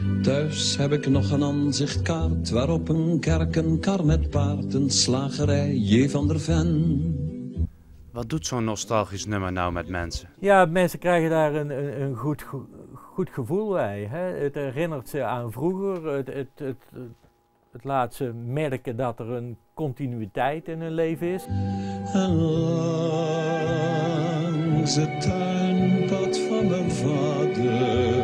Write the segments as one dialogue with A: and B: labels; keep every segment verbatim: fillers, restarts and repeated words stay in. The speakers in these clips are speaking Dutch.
A: Thuis heb ik nog een aanzichtkaart waarop een kerk, een kar met paard, een slagerij, J. van der Ven.
B: Wat doet zo'n nostalgisch nummer nou met mensen?
C: Ja, mensen krijgen daar een, een, een goed, goed gevoel bij. Hè? Het herinnert ze aan vroeger. Het, het, het, het laat ze merken dat er een continuïteit in hun leven is.
A: En langs het tuinpad van mijn vader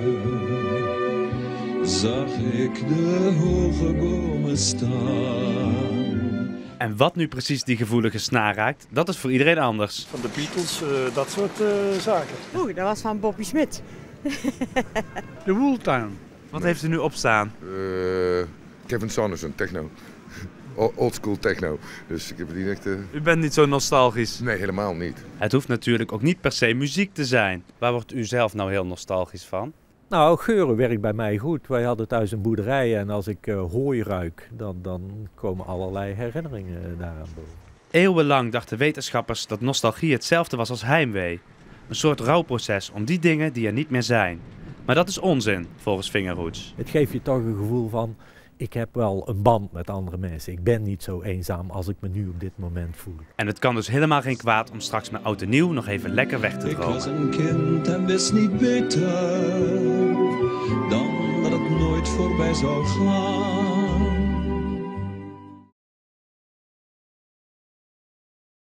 A: zag ik de hoge bomen staan.
B: En wat nu precies die gevoelige snaar raakt, dat is voor iedereen anders.
D: Van de Beatles, uh, dat soort uh, zaken.
E: Oeh, dat was van Bobby Smit.
D: De Wooltown.
B: Wat heeft u nu opstaan?
F: Uh, Kevin Saunderson, techno. Old school techno. Dus ik heb die echt... Uh...
B: U bent niet zo nostalgisch?
F: Nee, helemaal niet.
B: Het hoeft natuurlijk ook niet per se muziek te zijn. Waar wordt u zelf nou heel nostalgisch van?
C: Nou, geuren werkt bij mij goed. Wij hadden thuis een boerderij en als ik uh, hooi ruik, dan, dan komen allerlei herinneringen daaraan boven.
B: Eeuwenlang dachten wetenschappers dat nostalgie hetzelfde was als heimwee. Een soort rouwproces om die dingen die er niet meer zijn. Maar dat is onzin, volgens Fingerhoots.
C: Het geeft je toch een gevoel van, ik heb wel een band met andere mensen. Ik ben niet zo eenzaam als ik me nu op dit moment voel.
B: En het kan dus helemaal geen kwaad om straks met oud en nieuw nog even lekker weg te dromen.
A: Ik was een kind en wist niet beter dan dat het nooit voorbij zou gaan.